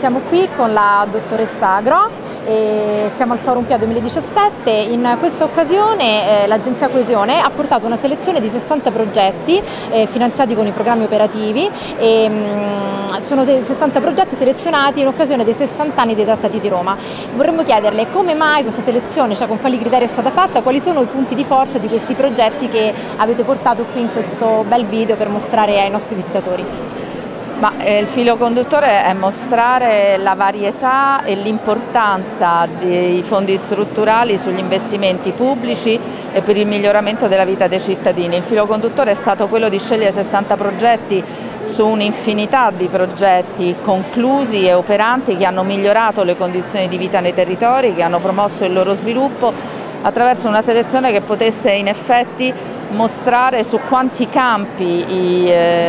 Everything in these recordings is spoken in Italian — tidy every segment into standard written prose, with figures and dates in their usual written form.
Siamo qui con la dottoressa Gro e siamo al Forum PIA 2017. In questa occasione l'Agenzia Coesione ha portato una selezione di 60 progetti finanziati con i programmi operativi e sono 60 progetti selezionati in occasione dei 60 anni dei Trattati di Roma. Vorremmo chiederle come mai questa selezione, cioè con quali criteri è stata fatta, quali sono i punti di forza di questi progetti che avete portato qui in questo bel video per mostrare ai nostri visitatori. Il filo conduttore è mostrare la varietà e l'importanza dei fondi strutturali sugli investimenti pubblici e per il miglioramento della vita dei cittadini. Il filo conduttore è stato quello di scegliere 60 progetti su un'infinità di progetti conclusi e operanti che hanno migliorato le condizioni di vita nei territori, che hanno promosso il loro sviluppo attraverso una selezione che potesse in effetti mostrare su quanti campi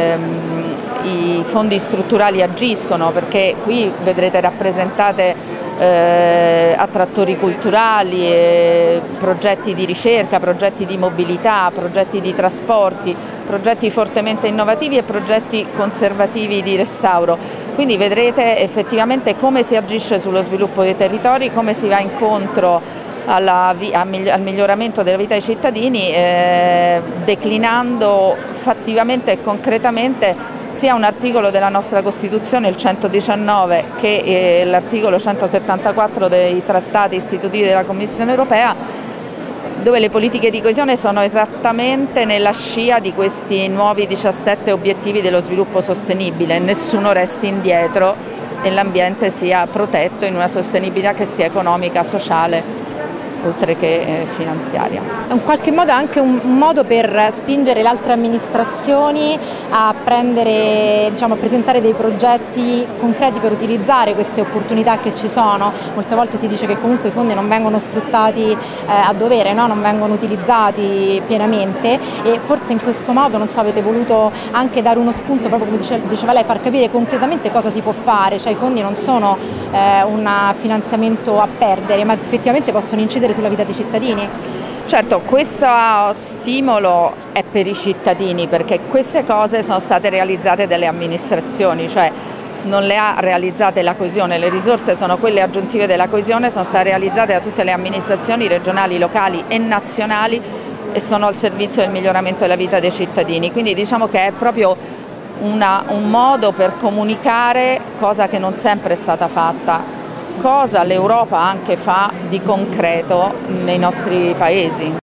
i fondi strutturali agiscono, perché qui vedrete rappresentate attrattori culturali, progetti di ricerca, progetti di mobilità, progetti di trasporti, progetti fortemente innovativi e progetti conservativi di restauro. Quindi vedrete effettivamente come si agisce sullo sviluppo dei territori, come si va incontro al miglioramento della vita dei cittadini, declinando fattivamente e concretamente sia un articolo della nostra Costituzione, il 119, che l'articolo 174 dei trattati istitutivi della Commissione Europea, dove le politiche di coesione sono esattamente nella scia di questi nuovi 17 obiettivi dello sviluppo sostenibile. Nessuno resti indietro e l'ambiente sia protetto in una sostenibilità che sia economica, sociale, oltre che finanziaria. In qualche modo è anche un modo per spingere le altre amministrazioni a presentare dei progetti concreti per utilizzare queste opportunità che ci sono. Molte volte si dice che comunque i fondi non vengono sfruttati a dovere, no? Non vengono utilizzati pienamente, e forse in questo modo, non so, avete voluto anche dare uno spunto, proprio come diceva lei, far capire concretamente cosa si può fare, cioè i fondi non sono un finanziamento a perdere, ma effettivamente possono incidere sulla vita dei cittadini. Certo, questo stimolo è per i cittadini, perché queste cose sono state realizzate dalle amministrazioni, cioè non le ha realizzate la coesione, le risorse sono quelle aggiuntive della coesione, sono state realizzate da tutte le amministrazioni regionali, locali e nazionali e sono al servizio del miglioramento della vita dei cittadini. Quindi diciamo che è proprio un modo per comunicare, cosa che non sempre è stata fatta, cosa l'Europa anche fa di concreto nei nostri paesi.